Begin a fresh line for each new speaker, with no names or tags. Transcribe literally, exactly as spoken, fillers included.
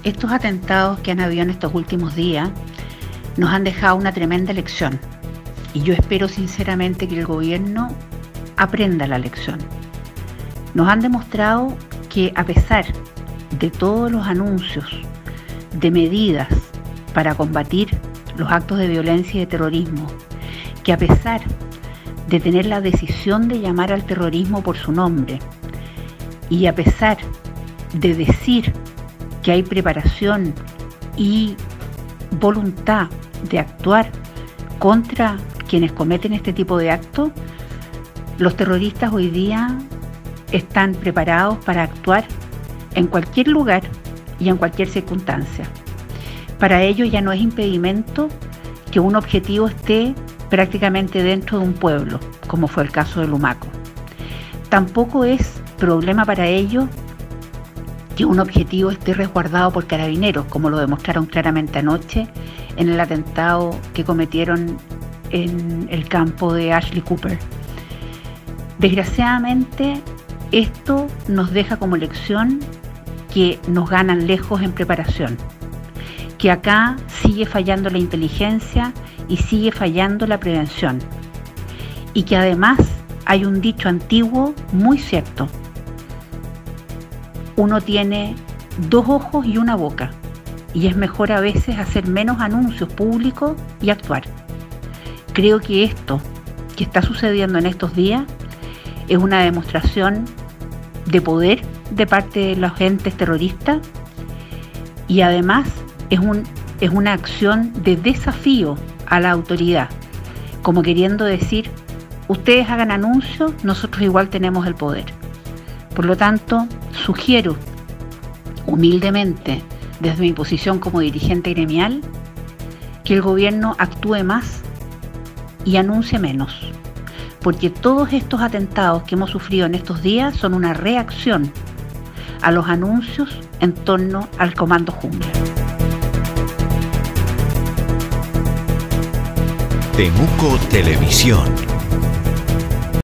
Estos atentados que han habido en estos últimos días nos han dejado una tremenda lección y yo espero sinceramente que el gobierno aprenda la lección. Nos han demostrado que a pesar de todos los anuncios de medidas para combatir los actos de violencia y de terrorismo, que a pesar de tener la decisión de llamar al terrorismo por su nombre y a pesar de decir que hay preparación y voluntad de actuar contra quienes cometen este tipo de actos, los terroristas hoy día están preparados para actuar en cualquier lugar y en cualquier circunstancia. Para ellos ya no es impedimento que un objetivo esté prácticamente dentro de un pueblo, como fue el caso de Lumaco. Tampoco es problema para ellos que un objetivo esté resguardado por carabineros, como lo demostraron claramente anoche en el atentado que cometieron en el campo de Ashley Cooper. Desgraciadamente, esto nos deja como lección que nos ganan lejos en preparación, que acá sigue fallando la inteligencia y sigue fallando la prevención, y que además hay un dicho antiguo muy cierto: uno tiene dos ojos y una boca, y es mejor a veces hacer menos anuncios públicos y actuar. Creo que esto que está sucediendo en estos días es una demostración de poder de parte de los entes terroristas y además es, un, es una acción de desafío a la autoridad, como queriendo decir: ustedes hagan anuncios, nosotros igual tenemos el poder. Por lo tanto, sugiero humildemente, desde mi posición como dirigente gremial, que el gobierno actúe más y anuncie menos, porque todos estos atentados que hemos sufrido en estos días son una reacción a los anuncios en torno al Comando Jungla.
Temuco Televisión.